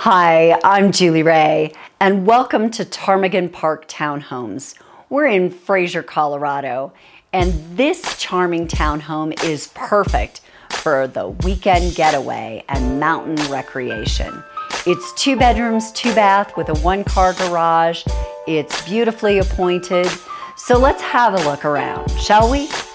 Hi, I'm Julie Ray, and welcome to Ptarmigan Park Townhomes. We're in Fraser, Colorado, and this charming townhome is perfect for the weekend getaway and mountain recreation. It's 2 bedrooms, 2 bath with a 1-car garage. It's beautifully appointed. So let's have a look around, shall we?